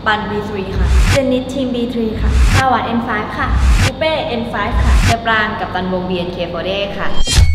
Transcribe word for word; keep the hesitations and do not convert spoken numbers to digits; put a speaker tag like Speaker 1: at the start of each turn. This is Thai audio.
Speaker 1: ปัน บี ทรี ค่ะเจนนิสทีม บี ทรี ค่ะสวัสดิ์ เอ็น ไฟว์ ค่ะปูเป้ เอ็น ไฟว์ ค่ะเจปรางกับตันวง บี เอ็น เค โฟร์ตี้ เอท ค่ะ